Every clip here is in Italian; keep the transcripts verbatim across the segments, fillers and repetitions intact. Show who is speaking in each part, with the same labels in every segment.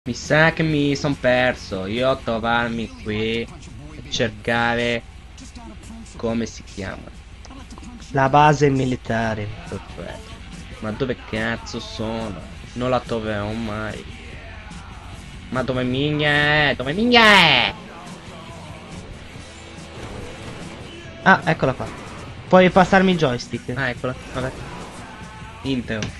Speaker 1: Mi sa che mi son perso. Io a trovarmi qui e cercare come si chiama.
Speaker 2: La base militare.
Speaker 1: Perfetto. Ma dove cazzo sono? Non la troverò mai. Ma dove minchia è? Dove minchia è?
Speaker 2: Ah, eccola qua. Puoi passarmi il joystick.
Speaker 1: Ah, eccola. Vabbè. Intero.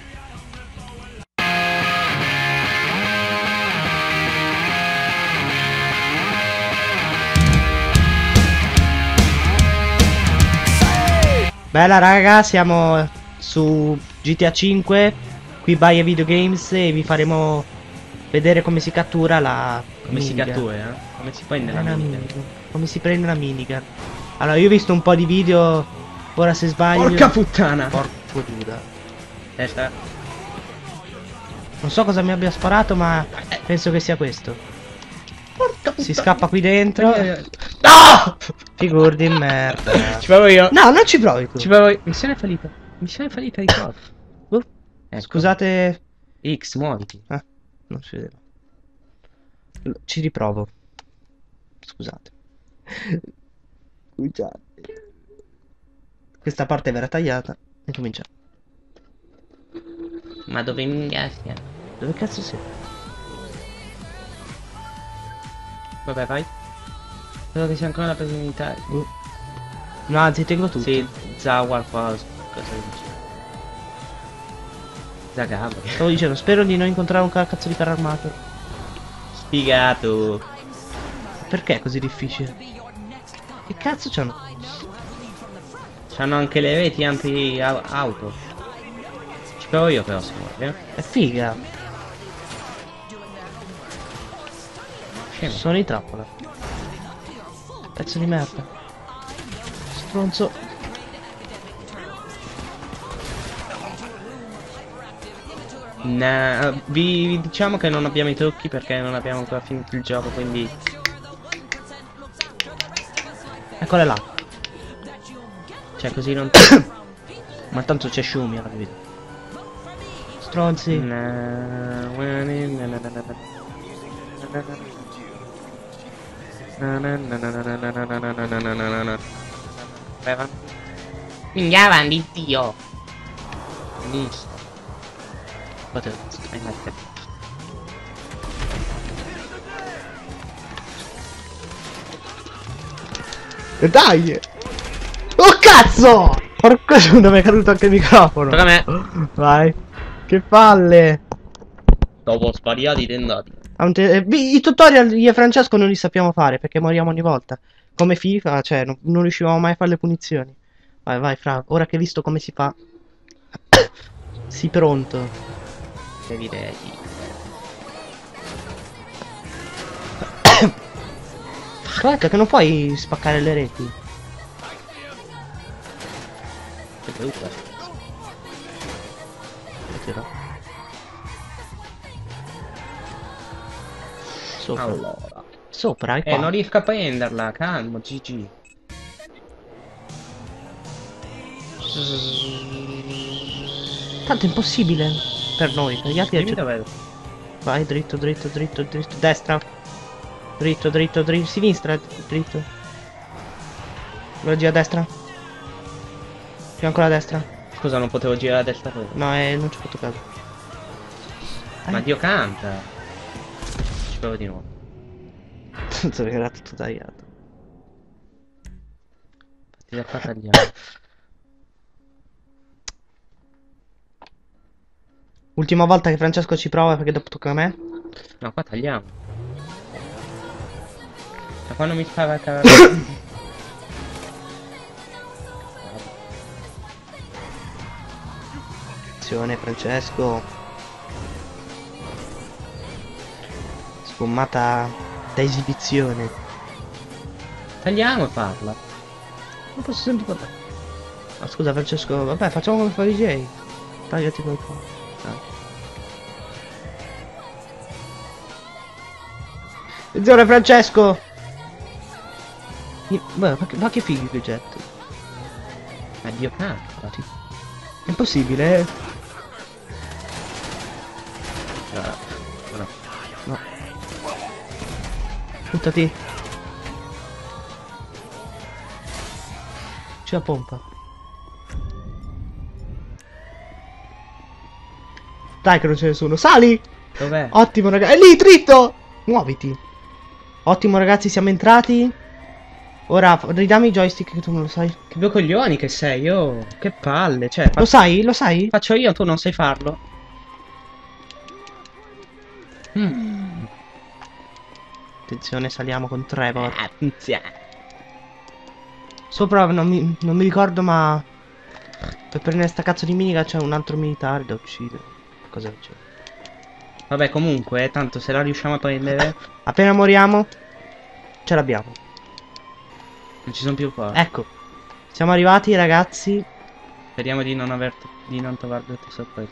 Speaker 2: Bella raga, siamo su G T A cinque, qui by Video Games, e vi faremo vedere come si cattura la
Speaker 1: Come si
Speaker 2: minigun.
Speaker 1: cattura, eh? Come si prende
Speaker 2: Eh,
Speaker 1: la
Speaker 2: la
Speaker 1: minigun?
Speaker 2: minigun. Come si prende la minigun. Allora, io ho visto un po' di video, ora se sbaglio...
Speaker 1: Porca puttana!
Speaker 2: Porco Giuda.
Speaker 1: Testa.
Speaker 2: Non so cosa mi abbia sparato, ma penso che sia questo.
Speaker 1: Porca puttana!
Speaker 2: Si scappa qui dentro.
Speaker 1: No!
Speaker 2: Figure di merda.
Speaker 1: Ci provo io.
Speaker 2: No, non ci provi tu.
Speaker 1: Ci provo io. Missione fallita. Missione fallita di cosa?
Speaker 2: Uh,
Speaker 1: Ecco.
Speaker 2: Scusate.
Speaker 1: X, muoviti.
Speaker 2: Ah, non si vedeva. L- Ci riprovo. Scusate. Scusate. Questa parte verrà tagliata e cominciamo.
Speaker 1: Ma dove minchia sia?
Speaker 2: Dove cazzo sei?
Speaker 1: Vabbè, vai. Credo che sia ancora la presa militare.
Speaker 2: Uh. No, anzi, tengo tutto.
Speaker 1: Sì, za qualcosa. Cosa dici? Za cavolo.
Speaker 2: Stavo dicendo, spero di non incontrare un ca- cazzo di carro armato.
Speaker 1: Sfigato.
Speaker 2: Perché è così difficile? Che cazzo c'hanno?
Speaker 1: C'hanno anche le reti anti-auto. Ci provo io però, se vuoi, eh.
Speaker 2: È figa.
Speaker 1: Scemo.
Speaker 2: Sono in trappola. Pezzo di merda. Stronzo.
Speaker 1: Nah, vi, vi diciamo che non abbiamo i trucchi perché non abbiamo ancora finito il gioco, quindi...
Speaker 2: Eccole là.
Speaker 1: Cioè così non...
Speaker 2: Ma tanto c'è Shumi alla vita. Stronzi.
Speaker 1: Minchia avanti, Dio! Benissimo. Potevo... Hai fatto.
Speaker 2: Dai! Oh cazzo! Porco giuda, mi è caduto anche il microfono.
Speaker 1: Tocca a me.
Speaker 2: Vai. Che palle.
Speaker 1: Dopo spariati tentati.
Speaker 2: Ah, un te- eh, vi- I tutorial io e Francesco non li sappiamo fare perché moriamo ogni volta. Come FIFA, cioè non, non riuscivamo mai a fare le punizioni. Vai, vai, Fra, ora che hai visto come si fa. Sii pronto.
Speaker 1: Devi ready.
Speaker 2: Guarda che non puoi spaccare le reti.
Speaker 1: Che brutta.
Speaker 2: Sopra.
Speaker 1: Allora.
Speaker 2: Sopra, è qua.
Speaker 1: Eh, non riesco a prenderla, calmo, G G.
Speaker 2: Tanto è impossibile per noi, per gli altri
Speaker 1: Dimmi
Speaker 2: è...
Speaker 1: dov'è.
Speaker 2: Vai, dritto, dritto, dritto, dritto, destra. Dritto, dritto, dritto, sinistra, dritto. Volevo girare a destra. Più ancora a destra.
Speaker 1: Scusa, non potevo girare a destra poi.
Speaker 2: No, eh, non ci ho fatto caso.
Speaker 1: Ma
Speaker 2: Eh.
Speaker 1: Dio canta. Ci provo di nuovo.
Speaker 2: Tanto era tutto tagliato.
Speaker 1: Fatti da qua tagliare.
Speaker 2: Ultima volta che Francesco ci prova perché dopo tocca a me.
Speaker 1: No, qua tagliamo. Da quando mi spara il cavallo.
Speaker 2: Attenzione Francesco. Sfummata da esibizione.
Speaker 1: Tagliamo e parla.
Speaker 2: Non posso sempre parlare. Ma scusa Francesco, vabbè facciamo come fa D J. Tagliati qualcosa. Attenzione Francesco! Ma, ma, che, ma che fighi che getto.
Speaker 1: Ma Dio canta.
Speaker 2: È impossibile, eh?
Speaker 1: No, no.
Speaker 2: No. Buttati. C'è la pompa. Dai che non ce ne sono. Sali!
Speaker 1: Dov'è?
Speaker 2: Ottimo ragazzi. È lì, dritto! Muoviti. Ottimo ragazzi, siamo entrati. Ora ridammi i joystick che tu non lo sai.
Speaker 1: Che due coglioni che sei, oh. Che palle, cioè.
Speaker 2: Lo sai? Lo sai?
Speaker 1: Faccio io, tu non sai farlo. Mm.
Speaker 2: Attenzione, saliamo con Trevor.
Speaker 1: Attenzione.
Speaker 2: Sopra non mi, non mi ricordo, ma per prendere sta cazzo di minica c'è un altro militare da uccidere. Cosa c'è?
Speaker 1: Vabbè, comunque, tanto se la riusciamo a prendere,
Speaker 2: Appena moriamo, ce l'abbiamo.
Speaker 1: non ci sono più forze.
Speaker 2: Ecco, siamo arrivati ragazzi.
Speaker 1: Speriamo di non aver di non trovarlo sorpresa.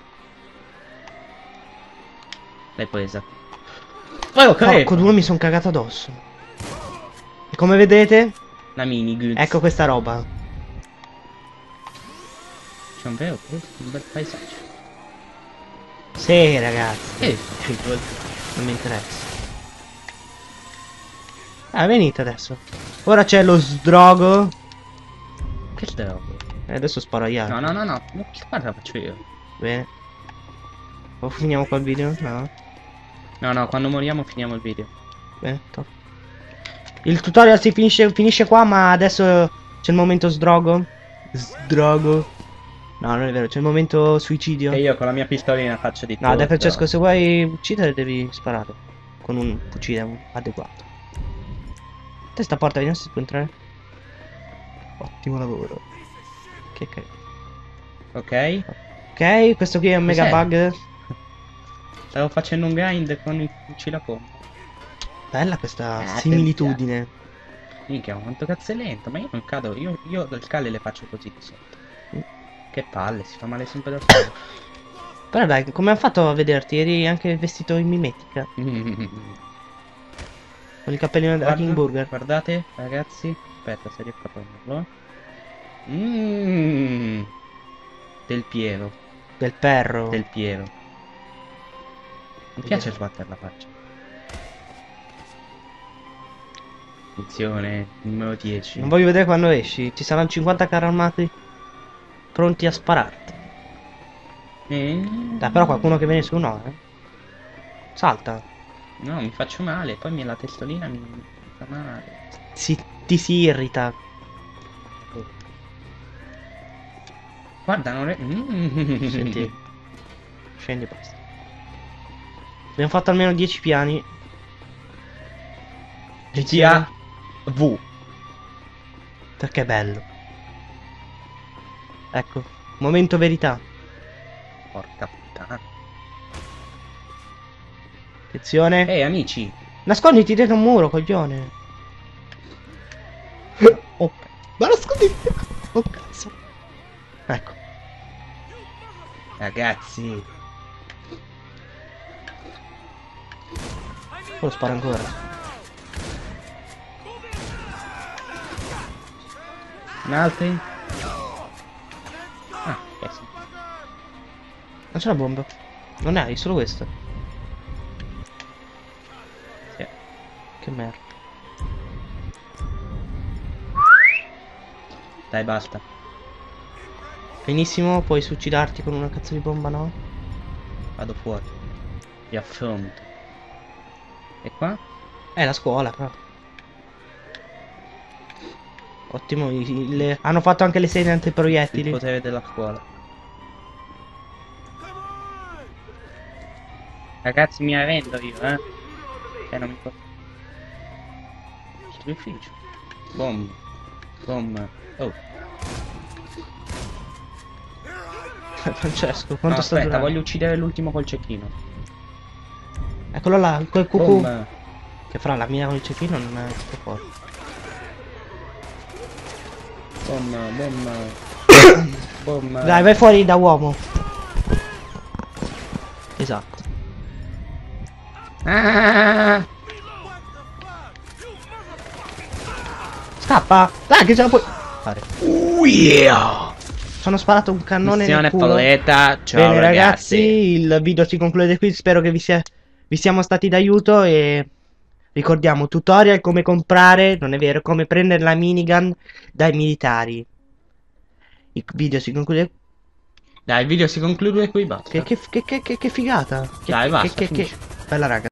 Speaker 1: L'hai presa. Poi ok.
Speaker 2: Porco due, mi sono cagato addosso. E come vedete,
Speaker 1: La mini goods.
Speaker 2: ecco questa roba.
Speaker 1: C'è un vero un bel paesaggio.
Speaker 2: Sì ragazzi,
Speaker 1: Che
Speaker 2: non mi interessa. Ah, venite adesso. Ora c'è lo sdrogo.
Speaker 1: Che drogo?
Speaker 2: E adesso sparo agli altri.
Speaker 1: No, no, no, no. Guarda, la faccio io.
Speaker 2: Bene. O finiamo qua il video? No.
Speaker 1: No, no, quando moriamo finiamo il video.
Speaker 2: Bene, top. Il tutorial si finisce, finisce qua, ma adesso c'è il momento sdrogo. Sdrogo. No, non è vero, c'è il momento suicidio.
Speaker 1: E io con la mia pistolina faccio di tutto.
Speaker 2: No, De Francesco, se vuoi uccidere devi sparare. Con un fucile adeguato. Testa porta, vediamo se si può entrare. Ottimo lavoro. Che che.
Speaker 1: Ok.
Speaker 2: Ok, questo qui è un mega
Speaker 1: Cos'è?
Speaker 2: bug.
Speaker 1: Stavo facendo un grind con il fucile a pompa.
Speaker 2: Bella questa
Speaker 1: Ah,
Speaker 2: similitudine.
Speaker 1: Minchia, quanto cazzo è lento. Ma io non cado. Io, io dal scale le faccio così di sotto.
Speaker 2: Mm.
Speaker 1: Che palle, si fa male sempre da solo.
Speaker 2: Però dai, come hanno fatto a vederti? Eri anche vestito in mimetica. Con il cappellino della
Speaker 1: Guarda,
Speaker 2: King Burger.
Speaker 1: Guardate, ragazzi. Aspetta, se riesco a prenderlo. Mmm. Del Piero.
Speaker 2: Del perro.
Speaker 1: Del Piero. Mi piace sbattere la faccia. Attenzione, numero dieci.
Speaker 2: Non voglio vedere quando esci. Ci saranno cinquanta carri armati pronti a spararti.
Speaker 1: Eh?
Speaker 2: Dai, però qualcuno che viene su no, eh. Salta.
Speaker 1: No, mi faccio male, poi mi- la testolina mi, mi fa male.
Speaker 2: Si, ti si irrita.
Speaker 1: Guarda, non è... Mm.
Speaker 2: Senti. Scendi e basta. Abbiamo fatto almeno dieci piani.
Speaker 1: G T A V.
Speaker 2: Perché è bello. Ecco, momento verità.
Speaker 1: Porca puttana.
Speaker 2: Attenzione.
Speaker 1: Ehi, amici.
Speaker 2: Nasconditi dietro un muro, coglione. Oh, ma nasconditi. Oh cazzo. Ecco.
Speaker 1: Ragazzi.
Speaker 2: Lo sparo ancora.
Speaker 1: Un altri? Ah, eh sì.
Speaker 2: Non c'è la bomba. Non ne hai, solo questa.
Speaker 1: Sì.
Speaker 2: Che merda.
Speaker 1: Dai, basta.
Speaker 2: Benissimo, puoi suicidarti con una cazzo di bomba, no?
Speaker 1: Vado fuori. Ti affronto. E qua?
Speaker 2: È la scuola, però. Ottimo, i- i- le- hanno fatto anche le sede
Speaker 1: Il
Speaker 2: antiproiettili.
Speaker 1: potere della scuola. Ragazzi, mi arrendo io, eh. Cioè, non mi posso... Ufficio. Bom. Bom. Oh.
Speaker 2: Francesco,
Speaker 1: No,
Speaker 2: quanto sta
Speaker 1: aspetta,
Speaker 2: durando?
Speaker 1: voglio uccidere l'ultimo col cecchino.
Speaker 2: Eccolo là, quel cucù.
Speaker 1: Bom.
Speaker 2: Che fra la mia con il cecchino non è troppo forte.
Speaker 1: Bom. Bom. Bom.
Speaker 2: Dai, vai fuori da uomo. Esatto.
Speaker 1: Ah!
Speaker 2: Scappa! Dai, che ce la puoi fare.
Speaker 1: Oh yeah!
Speaker 2: Sono sparato un cannone
Speaker 1: Missione
Speaker 2: nel culo.
Speaker 1: paletta. Ciao
Speaker 2: Bene
Speaker 1: ragazzi.
Speaker 2: ragazzi, il video si conclude qui. Spero che vi sia vi siamo stati d'aiuto e ricordiamo tutorial come comprare, non è vero, come prendere la minigun dai militari. Il video si conclude.
Speaker 1: Dai, il video si conclude qui, basta.
Speaker 2: Che, che, che, che, che, che figata! Che,
Speaker 1: Dai,
Speaker 2: che,
Speaker 1: basta,
Speaker 2: che, che,
Speaker 1: finisci.
Speaker 2: bella raga.